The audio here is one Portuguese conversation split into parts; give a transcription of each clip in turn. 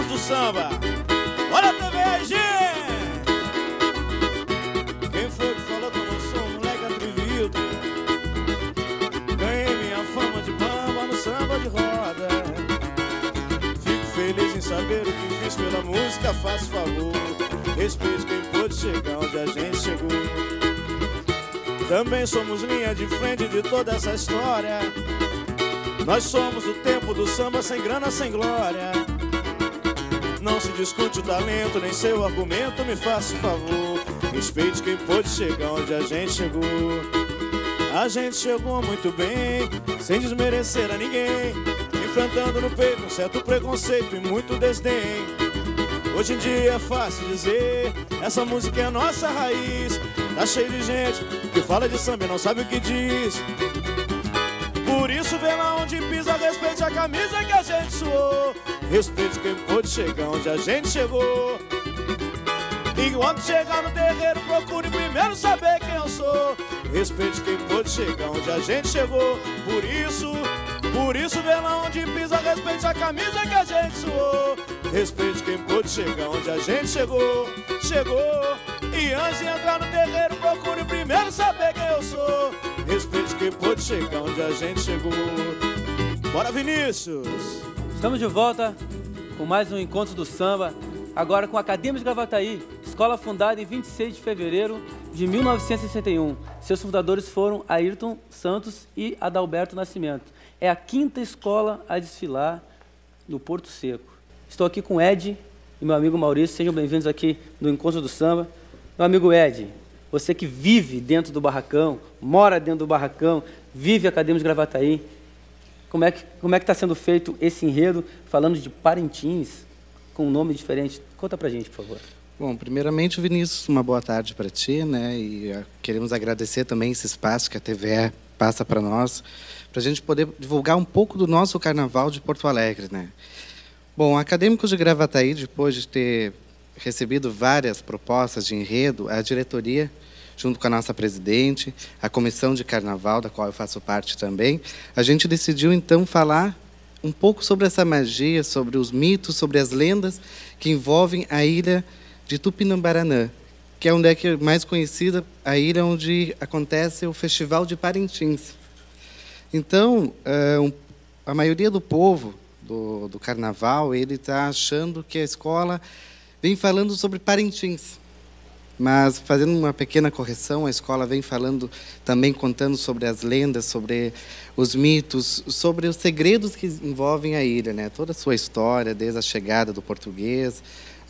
encontro do samba. Olha a TV, gente! Quem foi que falou que eu não sou um moleque atrevido? Ganhei minha fama de bamba no samba de roda. Fico feliz em saber o que fiz pela música, faço favor. Respeito quem pôde chegar onde a gente chegou. Também somos linha de frente de toda essa história. Nós somos o tempo do samba, sem grana, sem glória. Não se discute o talento, nem seu argumento, me faça favor. Respeite quem pôde chegar onde a gente chegou. A gente chegou muito bem, sem desmerecer a ninguém, enfrentando no peito um certo preconceito e muito desdém. Hoje em dia é fácil dizer, essa música é a nossa raiz. Tá cheio de gente que fala de samba e não sabe o que diz. Por isso vê lá onde pisa, respeite a camisa que a gente suou. Respeite quem pôde chegar onde a gente chegou. E quando chegar no terreiro, procure primeiro saber quem eu sou. Respeite quem pôde chegar onde a gente chegou. Por isso vê lá onde pisa, respeite a camisa que a gente suou. Respeite quem pôde chegar onde a gente chegou. E antes de entrar no terreiro, procure primeiro saber quem eu sou. Respeite quem pôde chegar onde a gente chegou. Bora, Vinícius! Estamos de volta com mais um Encontro do Samba, agora com a Acadêmia de Gravataí, escola fundada em 26 de fevereiro de 1961. Seus fundadores foram Ayrton Santos e Adalberto Nascimento. É a quinta escola a desfilar no Porto Seco. Estou aqui com o Ed e meu amigo Maurício, sejam bem-vindos aqui no Encontro do Samba. Meu amigo Ed, você que vive dentro do barracão, mora dentro do barracão, vive a Acadêmia de Gravataí, como é que está sendo feito esse enredo, falando de Parintins, com um nome diferente? Conta pra gente, por favor. Bom, primeiramente, Vinícius, uma boa tarde para ti, né? E queremos agradecer também esse espaço que a TVE passa para nós, para a gente poder divulgar um pouco do nosso Carnaval de Porto Alegre, né? Bom, Acadêmicos de Gravataí, depois de ter recebido várias propostas de enredo, a diretoria, junto com a nossa presidente, a comissão de Carnaval, da qual eu faço parte também, a gente decidiu, então, falar um pouco sobre essa magia, sobre os mitos, sobre as lendas que envolvem a ilha de Tupinambaranã, que é onde é mais conhecida, a ilha onde acontece o Festival de Parintins. Então, a maioria do povo do Carnaval, ele está achando que a escola vem falando sobre Parintins. Mas, fazendo uma pequena correção, a escola vem falando, também contando sobre as lendas, sobre os mitos, sobre os segredos que envolvem a ilha, né? Toda a sua história, desde a chegada do português,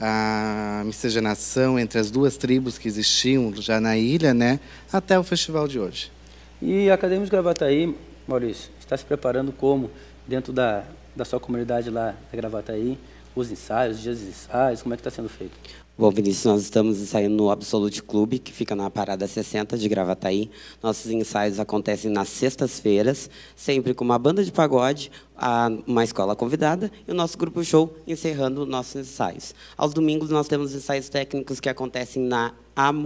a miscigenação entre as duas tribos que existiam já na ilha, né? Até o festival de hoje. E a Acadêmia de Gravataí, Maurício, está se preparando como, dentro da sua comunidade lá da Gravataí, os ensaios, os dias de ensaios, como é que está sendo feito? Bom, Vinícius, nós estamos ensaiando no Absolute Clube, que fica na Parada 60 de Gravataí. Nossos ensaios acontecem nas sextas-feiras, sempre com uma banda de pagode, uma escola convidada e o nosso grupo show encerrando nossos ensaios. Aos domingos nós temos ensaios técnicos que acontecem na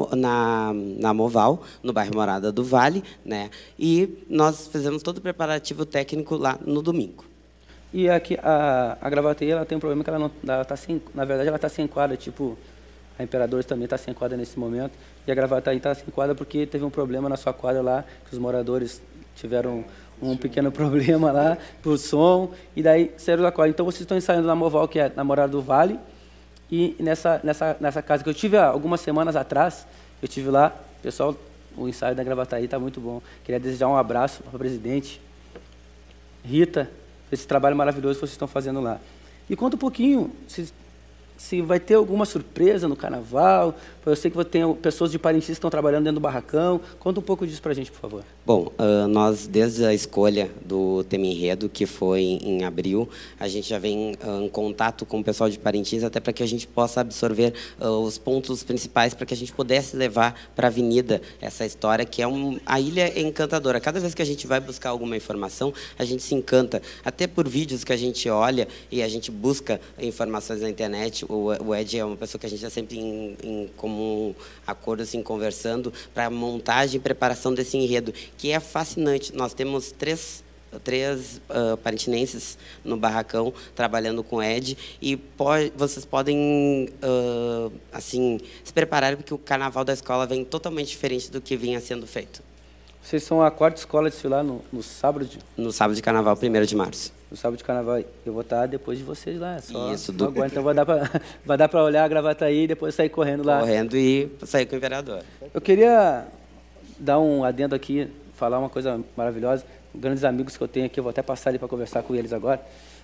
Moval, no bairro Morada do Vale, né? E nós fazemos todo o preparativo técnico lá no domingo. E aqui a Gravataí, ela tem um problema que ela está sem, na verdade, ela está sem quadra, tipo, a Imperadores também está sem quadra nesse momento, e a Gravataí está sem quadra porque teve um problema na sua quadra lá, que os moradores tiveram um pequeno problema lá, por som, e daí saíram da quadra. Então, vocês estão ensaiando na Moval, que é na Morada do Vale, e nessa casa que eu tive algumas semanas atrás, eu tive lá, pessoal, o ensaio da Gravataí está muito bom. Queria desejar um abraço para a presidente, Rita, esse trabalho maravilhoso que vocês estão fazendo lá. E conta um pouquinho, se vai ter alguma surpresa no Carnaval. Eu sei que tem pessoas de Parintins que estão trabalhando dentro do barracão. Conta um pouco disso para a gente, por favor. Bom, nós, desde a escolha do tema enredo, que foi em abril, a gente já vem em contato com o pessoal de Parintins, até para que a gente possa absorver os pontos principais, para que a gente pudesse levar para a avenida essa história, que é a ilha é encantadora. Cada vez que a gente vai buscar alguma informação, a gente se encanta, até por vídeos que a gente olha e a gente busca informações na internet. O Ed é uma pessoa que a gente está sempre em comum acordo, assim, conversando, para a montagem e preparação desse enredo, que é fascinante. Nós temos três parintinenses no barracão, trabalhando com o Ed, e vocês podem assim, se preparar, porque o carnaval da escola vem totalmente diferente do que vinha sendo feito. Vocês são a 4ª escola a desfilar no sábado? No sábado de carnaval, 1º de março. No sábado de carnaval. Eu vou estar depois de vocês lá. Só Isso. Agora, então vai dar para olhar a Gravataí e depois sair correndo lá. Correndo e sair com o imperador. Eu queria dar um adendo aqui, falar uma coisa maravilhosa. Grandes amigos que eu tenho aqui, eu vou até passar ali para conversar com eles agora.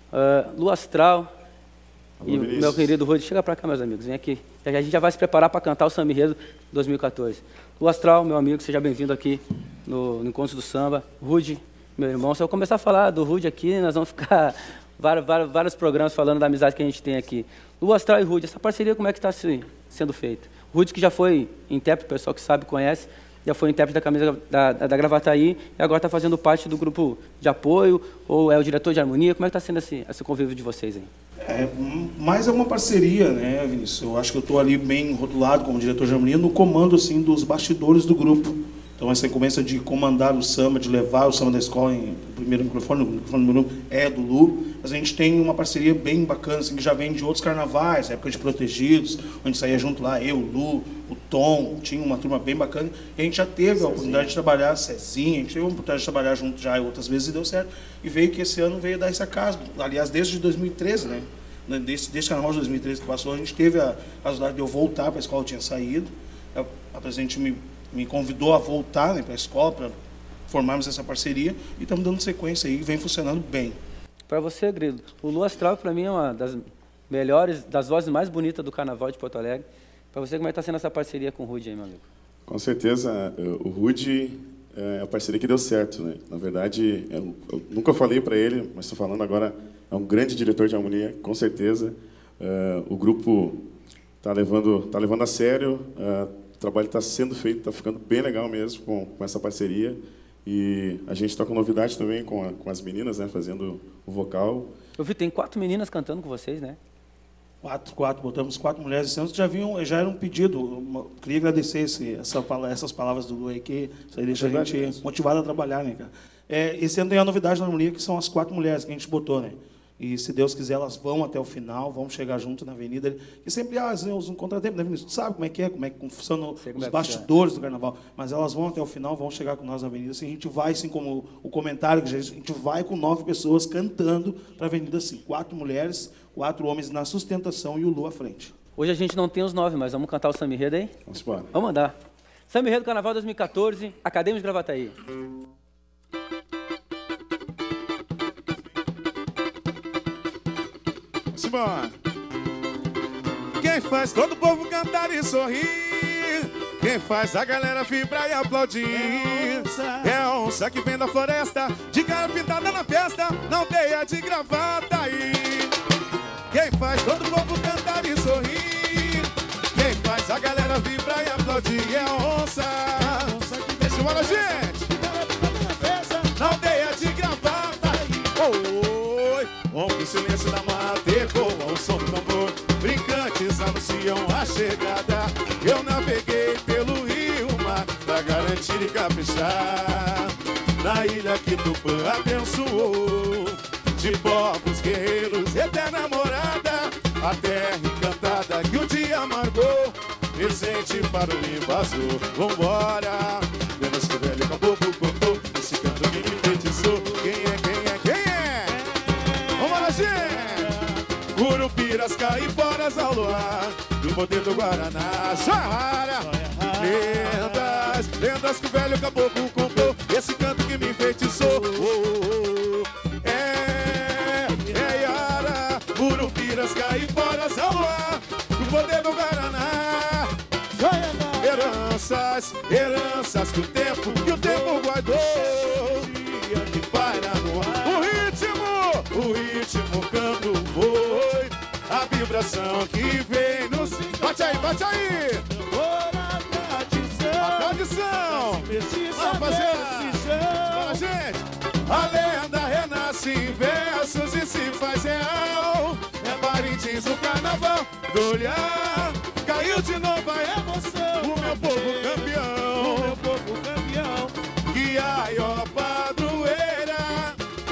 Lua Astral. Alô, e Vinícius. Meu querido Rudy, chega para cá, meus amigos, vem aqui. A gente já vai se preparar para cantar o Samba Enredo 2014. Lua Astral, meu amigo, seja bem-vindo aqui no Encontro do Samba. Rudy, meu irmão, se eu começar a falar do Rudy aqui, nós vamos ficar vários programas falando da amizade que a gente tem aqui. Lua Astral e Rudy, essa parceria como é que está sendo feita? Rudy, que já foi intérprete, o pessoal que sabe, conhece, já foi intérprete da camisa da Gravataí e agora está fazendo parte do grupo de apoio, ou é o diretor de harmonia? Como é que está sendo esse convívio de vocês aí? Mais é uma parceria, né, Vinícius? Eu acho que eu estou ali bem rotulado como diretor de harmonia no comando assim, dos bastidores do grupo. Então, essa incumbência de comandar o samba, de levar o samba da escola, o primeiro microfone do grupo é do Lu. Mas a gente tem uma parceria bem bacana, assim, que já vem de outros carnavais, época de Protegidos, onde saía junto lá, eu, o Lu, o Tom, tinha uma turma bem bacana. E a gente já teve a oportunidade de trabalhar, Cezinha, a gente teve a oportunidade de trabalhar junto já outras vezes e deu certo. E veio que esse ano veio dar esse acaso. Aliás, desde 2013, né? Desde carnaval de 2013 que passou, a gente teve a casualidade de eu voltar para a escola, eu tinha saído. A presidente me convidou a voltar, né, para a escola, para formarmos essa parceria, e estamos dando sequência aí, vem funcionando bem. Para você, Grilo, o Lua Astral, para mim, é uma das melhores, das vozes mais bonitas do Carnaval de Porto Alegre. Para você, como é que está sendo essa parceria com o Rudy aí, meu amigo? Com certeza, o Rudy é a parceria que deu certo, né? Na verdade, eu nunca falei para ele, mas estou falando agora, é um grande diretor de harmonia, com certeza. O grupo está levando a sério, o trabalho está sendo feito, está ficando bem legal mesmo com essa parceria. E a gente está com novidade também com as meninas, né, fazendo o vocal. Eu vi, tem 4 meninas cantando com vocês, né? Quatro, botamos 4 mulheres esse ano, já era um pedido. Queria agradecer essas palavras do Lu aí, que isso aí deixa a gente motivado a trabalhar, né, cara? Esse ano tem a novidade na harmonia, que são as 4 mulheres que a gente botou, né? E, se Deus quiser, elas vão até o final, vão chegar junto na avenida. E sempre um contratempo, né, Vinícius? Tu sabe como é que funcionam os bastidores do carnaval. Mas elas vão até o final, vão chegar com nós na avenida. Assim, a gente vai, assim como o comentário, que a gente vai com 9 pessoas cantando para a avenida, assim. 4 mulheres, 4 homens na sustentação e o Lu à frente. Hoje a gente não tem os 9, mas vamos cantar o Samba Enredo aí? Vamos embora. Vamos mandar. Samba Enredo Carnaval 2014, Acadêmicos de Gravataí. Quem faz todo o povo cantar e sorrir, quem faz a galera vibrar e aplaudir, é a onça que vem da floresta, de cara pintada na festa, não teia de gravata aí. Quem faz todo o povo cantar e sorrir, quem faz a galera vibrar e aplaudir, é a onça que vem. Simbora, gente! Não teia de gravata aí. Oi, rompe o silêncio da mata, ecoa o som do tambor, brincantes anunciam a chegada. Eu naveguei pelo rio mar pra garantir e caprichar na ilha que Tupã abençoou, de povos guerreiros, eterna morada, a terra encantada que um dia marcou, presente para o invasor. Vambora, vemos que o velho caboclo contou esse canto que me enfeitiçou. Quem é? Vambora, gente! Curupiras, caiporas ao luar, do poder do Guaraná, Jara. Lendas que o velho caboclo contou, esse canto que me enfeitiçou. Yara, Curupiras, caiporas ao luar, do poder do Guaraná. Heranças que o tempo guardou, dia de paira no ar. O ritmo canto foi, a vibração que vem no sim. Bate aí! A tradição! Rapaziada! Gente! A lenda renasce em versos e se faz real. É Parintins o carnaval do olhar, caiu de novo a emoção. O meu povo campeão, que a maior padroeira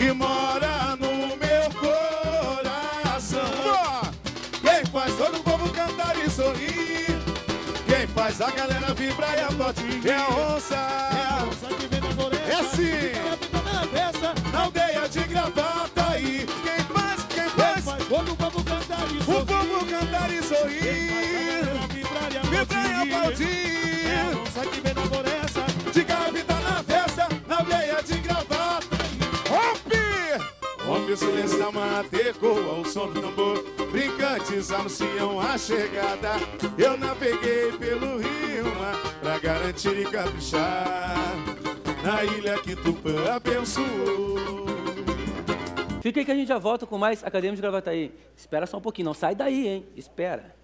e mora no meu coração. Quem faz todo o povo cantar e sorrir, quem faz a galera vibrar e aplaudir é a onça que vem na floresta. É assim, na aldeia de Gravataí. Quem faz todo o povo cantar e sorrir, o povo cantar e sorrir, vibrar e aplaudir é a onça que vem na floresta. De Gravita na festa, na aldeia de Gravataí. Rompe o silêncio da mata, ecoa o som do tambor, brincantes anunciam a chegada. Eu naveguei pelo rio Mar pra garantir e caprichar na ilha que Tupã abençoou. Fica aí que a gente já volta com mais Acadêmicos de Gravataí. Espera só um pouquinho, não sai daí, hein? Espera.